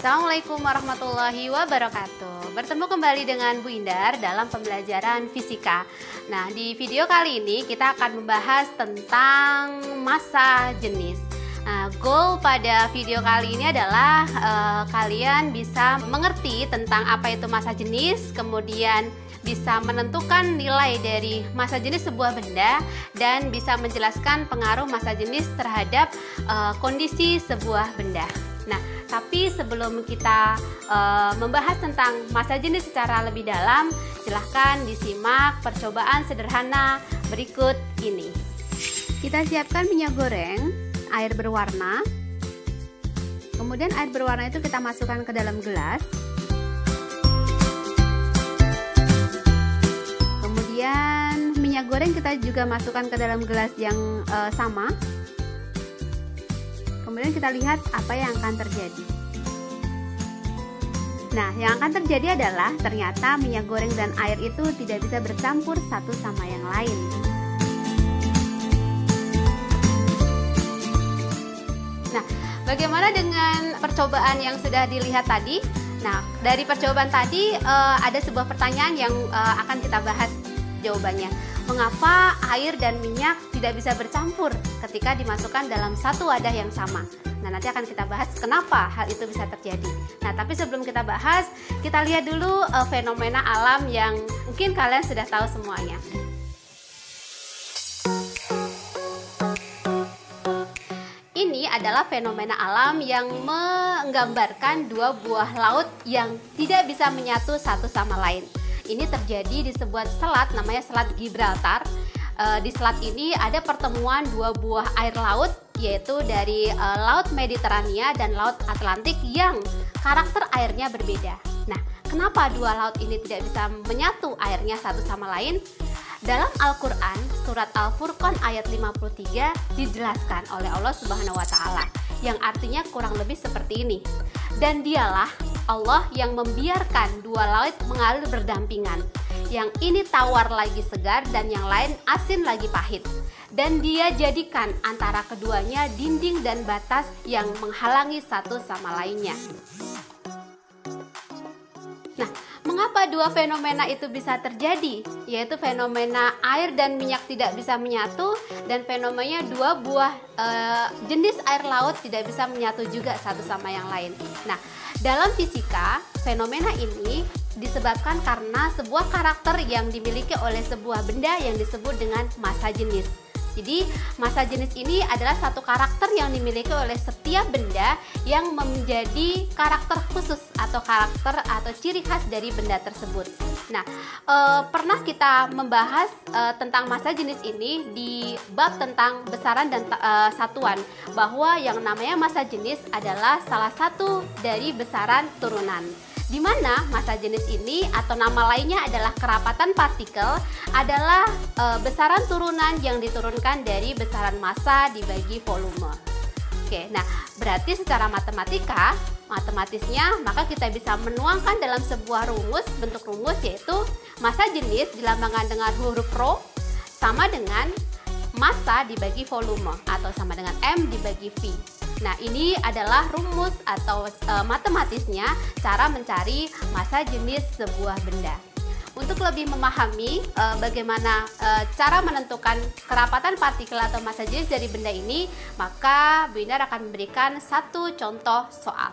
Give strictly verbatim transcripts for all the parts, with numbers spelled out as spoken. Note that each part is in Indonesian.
Assalamualaikum warahmatullahi wabarakatuh. Bertemu kembali dengan Bu Indar dalam pembelajaran fisika. Nah, di video kali ini kita akan membahas tentang massa jenis. Nah, goal pada video kali ini adalah uh, kalian bisa mengerti tentang apa itu massa jenis, kemudian bisa menentukan nilai dari massa jenis sebuah benda, dan bisa menjelaskan pengaruh massa jenis terhadap uh, kondisi sebuah benda. Nah, tapi sebelum kita uh, membahas tentang massa jenis secara lebih dalam, silahkan disimak percobaan sederhana berikut ini. Kita siapkan minyak goreng, air berwarna, kemudian air berwarna itu kita masukkan ke dalam gelas. Kemudian minyak goreng kita juga masukkan ke dalam gelas yang uh, sama. Kemudian kita lihat apa yang akan terjadi. Nah, yang akan terjadi adalah ternyata minyak goreng dan air itu tidak bisa bercampur satu sama yang lain. Nah, bagaimana dengan percobaan yang sudah dilihat tadi? Nah, dari percobaan tadi uh, ada sebuah pertanyaan yang uh, akan kita bahas jawabannya. Mengapa air dan minyak tidak bisa bercampur ketika dimasukkan dalam satu wadah yang sama? Nah, nanti akan kita bahas kenapa hal itu bisa terjadi. Nah, tapi sebelum kita bahas, kita lihat dulu uh, fenomena alam yang mungkin kalian sudah tahu semuanya. Ini adalah fenomena alam yang menggambarkan dua buah laut yang tidak bisa menyatu satu sama lain. Ini terjadi di sebuah selat namanya Selat Gibraltar. E, di selat ini ada pertemuan dua buah air laut, yaitu dari e, Laut Mediterania dan Laut Atlantik yang karakter airnya berbeda. Nah, kenapa dua laut ini tidak bisa menyatu airnya satu sama lain? Dalam Al-Quran, surat Al-Furqan ayat lima puluh tiga dijelaskan oleh Allah Subhanahu wa Ta'ala, yang artinya kurang lebih seperti ini. Dan dialah Allah yang membiarkan dua laut mengalir berdampingan. Yang ini tawar lagi segar dan yang lain asin lagi pahit. Dan dia jadikan antara keduanya dinding dan batas yang menghalangi satu sama lainnya. Nah, mengapa dua fenomena itu bisa terjadi? Yaitu fenomena air dan minyak tidak bisa menyatu, dan fenomena dua buah e, jenis air laut tidak bisa menyatu juga satu sama yang lain. Nah, dalam fisika, fenomena ini disebabkan karena sebuah karakter yang dimiliki oleh sebuah benda yang disebut dengan massa jenis. Jadi, massa jenis ini adalah satu karakter yang dimiliki oleh setiap benda yang menjadi karakter khusus atau karakter atau ciri khas dari benda tersebut. Nah, e, pernah kita membahas e, tentang massa jenis ini di bab tentang besaran dan e, satuan, bahwa yang namanya massa jenis adalah salah satu dari besaran turunan, di mana massa jenis ini atau nama lainnya adalah kerapatan partikel adalah e, besaran turunan yang diturunkan dari besaran massa dibagi volume. Oke, nah berarti secara matematika, matematisnya maka kita bisa menuangkan dalam sebuah rumus, bentuk rumus, yaitu massa jenis dilambangkan dengan huruf rho sama dengan massa dibagi volume atau sama dengan M dibagi V. Nah, ini adalah rumus atau e, matematisnya cara mencari massa jenis sebuah benda. Untuk lebih memahami e, bagaimana e, cara menentukan kerapatan partikel atau massa jenis dari benda ini, maka Bu Indar akan memberikan satu contoh soal.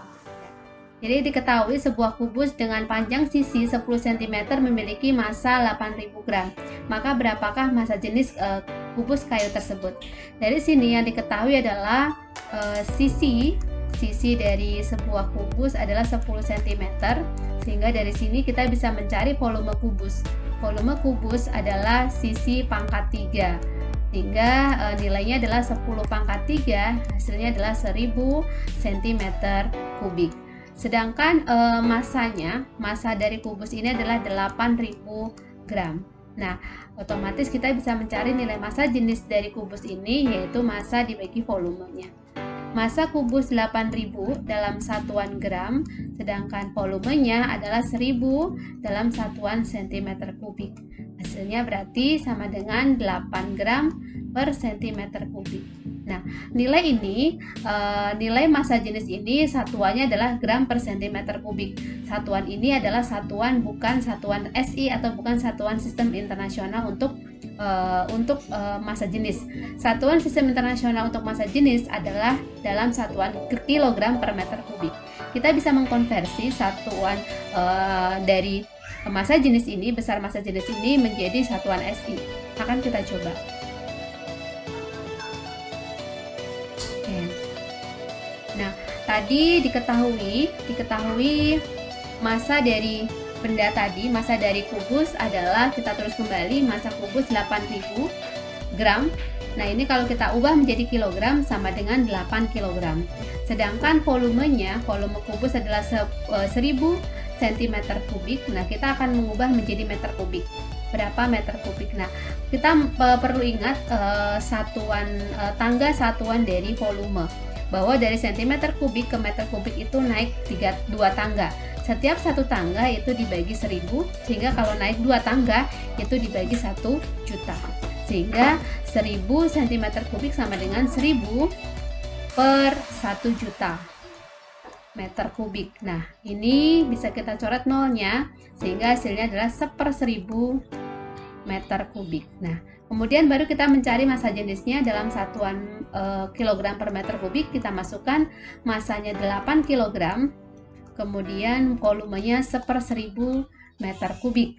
Jadi diketahui sebuah kubus dengan panjang sisi sepuluh sentimeter memiliki massa delapan ribu gram. Maka berapakah massa jenis e, kubus kayu tersebut? Dari sini yang diketahui adalah e, sisi sisi dari sebuah kubus adalah sepuluh sentimeter, sehingga dari sini kita bisa mencari volume kubus. Volume kubus adalah sisi pangkat tiga, sehingga e, nilainya adalah sepuluh pangkat tiga, hasilnya adalah seribu sentimeter kubik. Sedangkan e, massanya, massa dari kubus ini adalah delapan ribu gram. Nah, otomatis kita bisa mencari nilai massa jenis dari kubus ini, yaitu massa dibagi volumenya. Massa kubus delapan ribu dalam satuan gram, sedangkan volumenya adalah seribu dalam satuan sentimeter kubik. Hasilnya berarti sama dengan delapan gram per sentimeter kubik. Nah, nilai ini, e, nilai massa jenis ini satuannya adalah gram per sentimeter kubik. Satuan ini adalah satuan, bukan satuan S I atau bukan satuan sistem internasional untuk e, untuk e, massa jenis. Satuan sistem internasional untuk massa jenis adalah dalam satuan kilogram per meter kubik. Kita bisa mengkonversi satuan e, dari massa jenis ini, besar massa jenis ini menjadi satuan S I. Akan kita coba. Nah, tadi diketahui, diketahui massa dari benda tadi, massa dari kubus adalah, kita tulis kembali, massa kubus delapan ribu gram. Nah, ini kalau kita ubah menjadi kilogram sama dengan delapan kilogram. Sedangkan volumenya, volume kubus adalah seribu sentimeter kubik. Nah, kita akan mengubah menjadi meter kubik. Berapa meter kubik? Nah, kita uh, perlu ingat uh, satuan uh, tangga satuan dari volume, bahwa dari sentimeter kubik ke meter kubik itu naik tiga, dua tangga. Setiap satu tangga itu dibagi seribu, sehingga kalau naik dua tangga itu dibagi satu juta. Sehingga seribu sentimeter kubik sama dengan seribu per satu juta meter kubik. Nah, ini bisa kita coret nolnya, sehingga hasilnya adalah seper seribu meter kubik. Nah, kemudian baru kita mencari massa jenisnya dalam satuan e, kilogram per meter kubik. Kita masukkan massanya delapan kilogram, kemudian volumenya seper seribu meter kubik.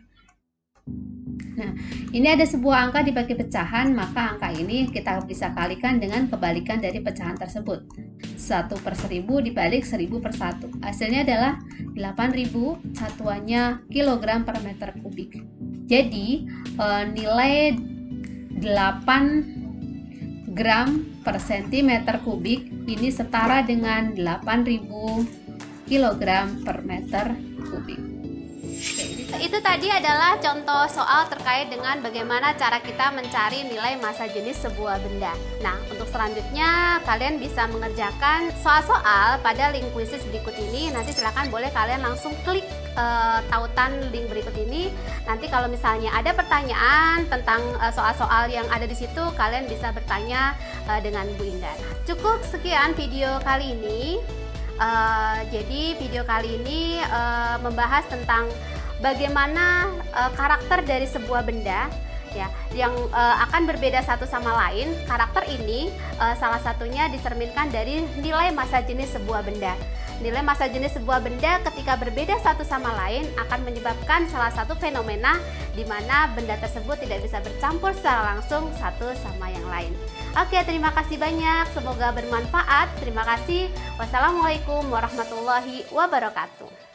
Nah, ini ada sebuah angka dibagi pecahan, maka angka ini kita bisa kalikan dengan kebalikan dari pecahan tersebut. satu per seribu dibalik seribu per satu. Hasilnya adalah delapan ribu, satuannya kilogram per meter kubik. Jadi, e, nilai delapan gram per sentimeter kubik ini setara dengan delapan ribu kilogram per meter kubik. Itu tadi adalah contoh soal terkait dengan bagaimana cara kita mencari nilai massa jenis sebuah benda. Nah, untuk selanjutnya kalian bisa mengerjakan soal-soal pada link kuisis berikut ini. Nanti silakan boleh kalian langsung klik e, tautan link berikut ini. Nanti kalau misalnya ada pertanyaan tentang soal-soal yang ada di situ, kalian bisa bertanya e, dengan Bu Indah. Cukup sekian video kali ini. E, jadi video kali ini e, membahas tentang bagaimana uh, karakter dari sebuah benda ya yang uh, akan berbeda satu sama lain. Karakter ini uh, salah satunya dicerminkan dari nilai massa jenis sebuah benda. Nilai massa jenis sebuah benda ketika berbeda satu sama lain akan menyebabkan salah satu fenomena di mana benda tersebut tidak bisa bercampur secara langsung satu sama yang lain. Oke, terima kasih banyak. Semoga bermanfaat. Terima kasih. Wassalamualaikum warahmatullahi wabarakatuh.